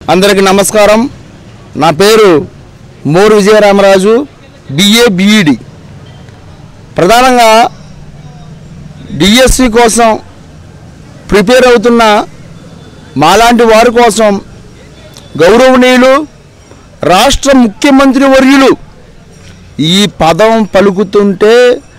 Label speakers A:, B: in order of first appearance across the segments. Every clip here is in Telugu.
A: అందరికీ నమస్కారం. నా పేరు మోరు విజయరామరాజు, బిఏ బిఈడి. ప్రధానంగా డిఎస్సి కోసం ప్రిపేర్ అవుతున్న మాలాంటి వారి కోసం గౌరవనీయులు రాష్ట్ర ముఖ్యమంత్రి వర్యులు ఈ పదం పలుకుతుంటే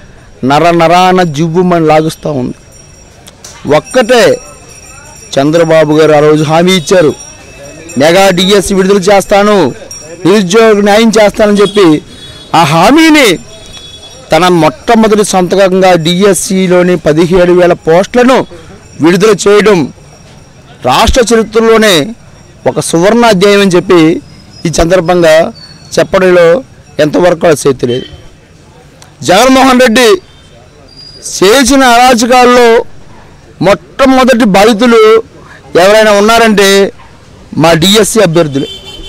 A: నరాన జివ్వుమని లాగుస్తూ ఉంది. ఒక్కటే చంద్రబాబు గారు ఆ రోజు హామీ ఇచ్చారు, మెగా డిఎస్సి విడుదల చేస్తాను, నిరుద్యోగ న్యాయం చేస్తానని చెప్పి ఆ హామీని తన మొట్టమొదటి సంతకంగా డిఎస్సిలోని 17,000 పోస్టులను విడుదల చేయడం రాష్ట్ర చరిత్రలోనే ఒక సువర్ణ అధ్యాయం అని చెప్పి ఈ సందర్భంగా చెప్పడంలో ఎంతవరకు ఆసక్తి లేదు. జగన్మోహన్ రెడ్డి చేసిన అరాచకాల్లో మొట్టమొదటి బాధితులు ఎవరైనా ఉన్నారంటే మా డిఎస్సి అభ్యర్థులు.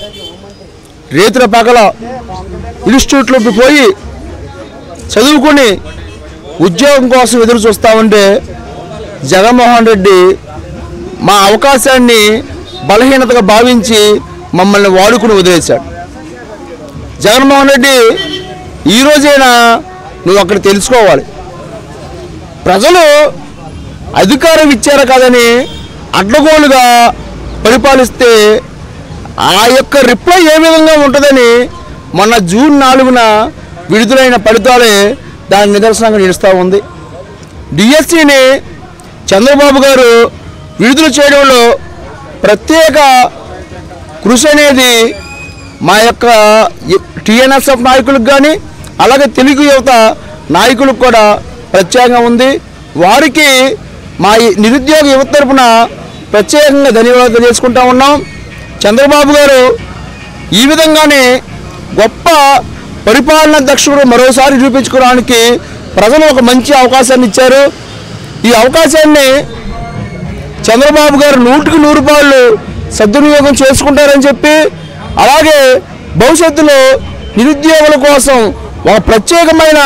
A: రేతుల పక్కల ఇన్స్టిట్యూట్లోకి పోయి చదువుకొని ఉద్యోగం కోసం ఎదురు చూస్తూ ఉంటే జగన్మోహన్ రెడ్డి మా అవకాశాన్ని బలహీనతగా భావించి మమ్మల్ని వాడుకుని వదిలేశాడు. జగన్మోహన్ రెడ్డి ఈరోజైనా నువ్వు అక్కడ తెలుసుకోవాలి, ప్రజలు అధికారం ఇచ్చారు కాదని అడ్డగోలుగా పరిపాలిస్తే ఆ యొక్క రిప్లై ఏ విధంగా ఉంటుందని మొన్న జూన్ 4న విడుదలైన ఫలితాలే దాని నిదర్శనంగా నిలుస్తూ ఉంది. డిఎస్సిని చంద్రబాబు గారు విడుదల చేయడంలో ప్రత్యేక కృషి అనేది మా యొక్క టీఎన్ఎస్ఎఫ్ నాయకులకు కానీ అలాగే తెలుగు యువత నాయకులకు కూడా ప్రత్యేకంగా ఉంది. వారికి మా నిరుద్యోగ యువత తరపున ప్రత్యేకంగా ధన్యవాదాలు చేసుకుంటా ఉన్నాం. చంద్రబాబు గారు ఈ విధంగానే గొప్ప పరిపాలనా దక్షుడు మరోసారి నిరూపించుకోవడానికి ప్రజలు ఒక మంచి అవకాశాన్ని ఇచ్చారు. ఈ అవకాశాన్ని చంద్రబాబు గారు 100కి 100 సద్వినియోగం చేసుకుంటారని చెప్పి, అలాగే భవిష్యత్తులో నిరుద్యోగుల కోసం ఒక ప్రత్యేకమైన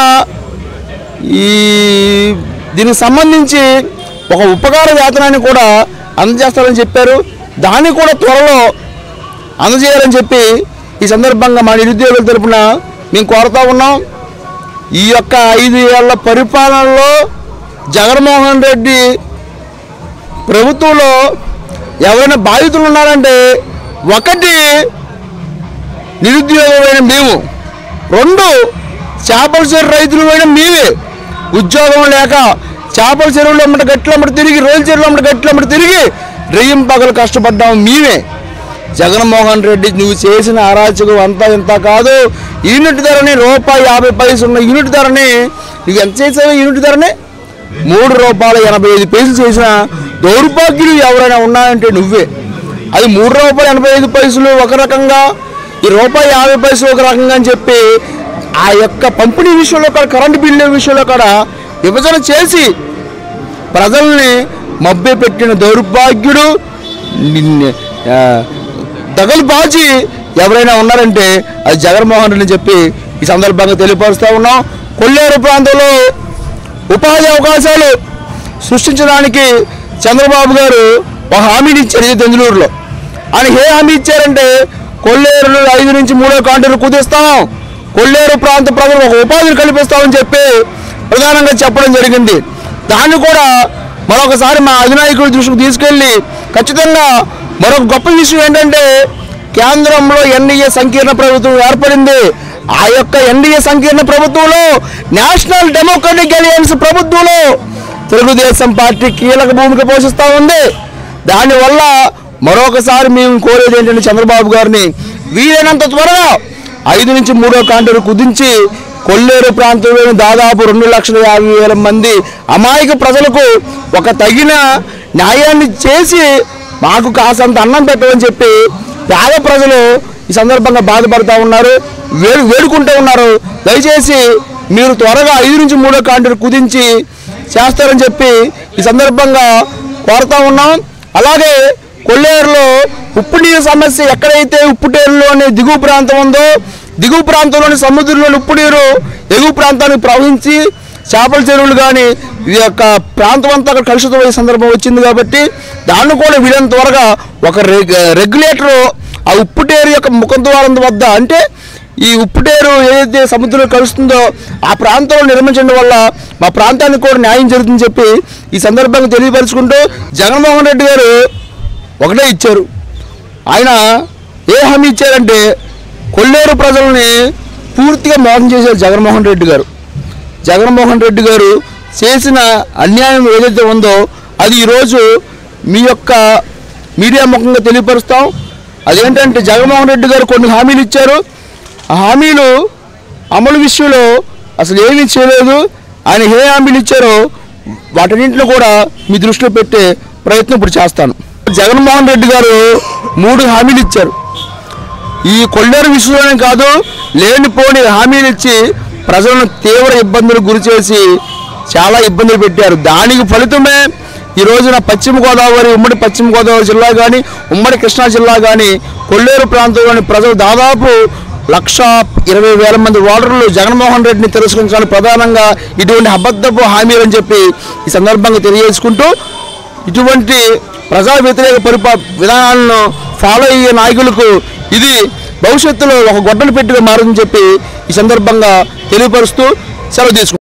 A: దీనికి సంబంధించి ఒక ఉపకార వేతనాన్ని కూడా అందజేస్తారని చెప్పారు. దాన్ని కూడా త్వరలో అందజేయాలని చెప్పి ఈ సందర్భంగా మా నిరుద్యోగుల తరపున మేము కోరుతా ఉన్నాం. ఈ యొక్క 5 ఏళ్ల పరిపాలనలో జగన్మోహన్ రెడ్డి ప్రభుత్వంలో ఎవరైనా బాధితులు ఉన్నారంటే, ఒకటి నిరుద్యోగమైన మేము, 2 చేపల చెరువు రైతులు అయినా మేమే. ఉద్యోగం లేక చేపల చెరువులు అమ్మట గట్లమ్మట తిరిగి, రోల్ చెరువులు అమ్మట గట్లమ్మట తిరిగి రెయ్యం పగలు కష్టపడ్డాము మేమే. జగన్మోహన్ రెడ్డి నువ్వు చేసిన అరాచకం అంతా ఇంత కాదు. యూనిట్ ధరని ₹1.50 ఉన్న యూనిట్ ధరని నువ్వు ఎంత చేసావు? యూనిట్ ధరని ₹3.85 చేసిన దౌర్భాగ్యులు ఎవరైనా ఉన్నాయంటే నువ్వే. అది ₹3.85 ఒక రకంగా, ఈ ₹1.50 ఒక రకంగా అని చెప్పి ఆ యొక్క పంపిణీ విషయంలో కూడా, కరెంటు బిల్లు విషయంలో కూడా విభజన చేసి ప్రజల్ని మభ్య పెట్టిన దౌర్భాగ్యుడు దగలుబాజీ ఎవరైనా ఉన్నారంటే అది జగన్మోహన్ రెడ్డి అని చెప్పి ఈ సందర్భంగా తెలియపరుస్తూ ఉన్నాం. కొల్లేరు ప్రాంతంలో ఉపాధి అవకాశాలు సృష్టించడానికి చంద్రబాబు గారు ఒక హామీని ఇచ్చారు. ఇది దెందులూరులో ఆయన ఏ హామీ ఇచ్చారంటే, కొల్లేరులో 5 నుంచి 3 కాంట్రాక్టులు కుదిస్తాం, కొల్లేరు ప్రాంత ప్రజలకు ఒక ఉపాధిని కల్పిస్తామని చెప్పి ప్రధానంగా చెప్పడం జరిగింది. దాన్ని కూడా మరొకసారి మా అధినాయకుడి దృష్టికి తీసుకెళ్ళి ఖచ్చితంగా మరొక గొప్ప విషయం ఏంటంటే, కేంద్రంలో ఎన్డీఏ సంకీర్ణ ప్రభుత్వం ఏర్పడింది. ఆ యొక్క ఎన్డీఏ సంకీర్ణ ప్రభుత్వంలో నేషనల్ డెమోక్రటిక్ అలయన్స్ ప్రభుత్వంలో తెలుగుదేశం పార్టీ కీలక భూమిక పోషిస్తూ ఉంది. దానివల్ల మరొకసారి మేము కోరేది ఏంటంటే, చంద్రబాబు గారిని వీలైనంత త్వరగా 5 నుంచి 3 కాంట్రాక్టులు కుదించి కొల్లేరు ప్రాంతంలోని దాదాపు 2,50,000 మంది అమాయక ప్రజలకు ఒక తగిన న్యాయాన్ని చేసి మాకు కాసంత అన్నం పెట్టమని చెప్పి పేద ప్రజలు ఈ సందర్భంగా బాధపడుతూ ఉన్నారు, వేడుకుంటూ ఉన్నారు. దయచేసి మీరు త్వరగా 5 నుంచి 3 కాంట్రాక్టులు కుదించి చేస్తారని చెప్పి ఈ సందర్భంగా కోరుతూ ఉన్నాం. అలాగే కొల్లేరులో ఉప్పు నీరు సమస్య, ఎక్కడైతే ఉప్పుటేరులోని దిగువ ప్రాంతం ఉందో, దిగువ ప్రాంతంలోని సముద్రంలోని ఉప్పు నీరు ఎగువ ప్రాంతానికి ప్రవహించి చేపల చెరువులు కానీ ఈ యొక్క ప్రాంతం అంతా కలుషితమయ్యే సందర్భం వచ్చింది. కాబట్టి దాన్ని కూడా వీలైనంత త్వరగా ఒక రెగ్యులేటర్ ఆ ఉప్పుటేరు యొక్క ముఖద్వారం వద్ద, అంటే ఈ ఉప్పుటేరు ఏదైతే సముద్రంలో కలుస్తుందో ఆ ప్రాంతంలో నిర్మించడం వల్ల మా ప్రాంతానికి కూడా న్యాయం జరుగుతుందని చెప్పి ఈ సందర్భంగా తెలియపరుచుకుంటూ, జగన్మోహన్ రెడ్డి గారు ఒకటే ఇచ్చారు. ఆయన ఏ హామీ ఇచ్చారంటే కొల్లేరు ప్రజల్ని పూర్తిగా మోసం చేశారు జగన్మోహన్ రెడ్డి గారు. జగన్మోహన్ రెడ్డి గారు చేసిన అన్యాయం ఏదైతే ఉందో అది ఈరోజు మీ యొక్క మీడియా ముఖంగా తెలియపరుస్తాం. అదేంటంటే జగన్మోహన్ రెడ్డి గారు కొన్ని హామీలు ఇచ్చారు. ఆ హామీలు అమలు విషయంలో అసలు ఏమీ చేయలేదు. ఆయన ఏ హామీలు ఇచ్చారో వాటన్నింటిని కూడా మీ దృష్టిలో పెట్టే ప్రయత్నం ఇప్పుడు చేస్తాను. జగన్మోహన్ రెడ్డి గారు 3 హామీలు ఇచ్చారు. ఈ కొల్లేరు విషయంలోనే కాదు, లేనిపోని హామీలు ఇచ్చి ప్రజలను తీవ్ర ఇబ్బందులకు గురి చేసి చాలా ఇబ్బందులు పెట్టారు. దానికి ఫలితమే ఈ రోజున పశ్చిమ గోదావరి, ఉమ్మడి పశ్చిమ గోదావరి జిల్లా కానీ, ఉమ్మడి కృష్ణా జిల్లా కానీ, కొల్లేరు ప్రాంతంలోని ప్రజలు దాదాపు 1,20,000 మంది ఓటర్లు జగన్మోహన్ రెడ్డిని తిరస్కరించాలని ప్రధానంగా ఇటువంటి అబద్ధపు హామీలని చెప్పి ఈ సందర్భంగా తెలియజేసుకుంటూ, ఇటువంటి ప్రజా వ్యతిరేక విధానాలను ఫాలో అయ్యే నాయకులకు ఇది భవిష్యత్తులో ఒక గొడ్డలి పెట్టిగా మారుతుందని చెప్పి ఈ సందర్భంగా తెలియపరుస్తూ సెలవు తీసుకుంటాం.